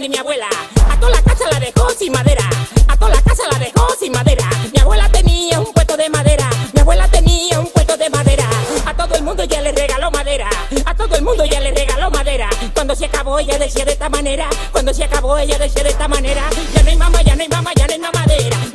ni mi abuela. A toda la casa la dejó sin madera. A toda la casa la dejó sin madera. Mi abuela tenía un puesto de madera. Mi abuela tenía un puesto de madera. A todo el mundo ya le regaló madera. A todo el mundo ya le regaló madera. Cuando se acabó ella decía de esta manera. Cuando se acabó ella decía de esta manera. Ya no hay mamá, ya no hay mamá, ya no hay mamadera.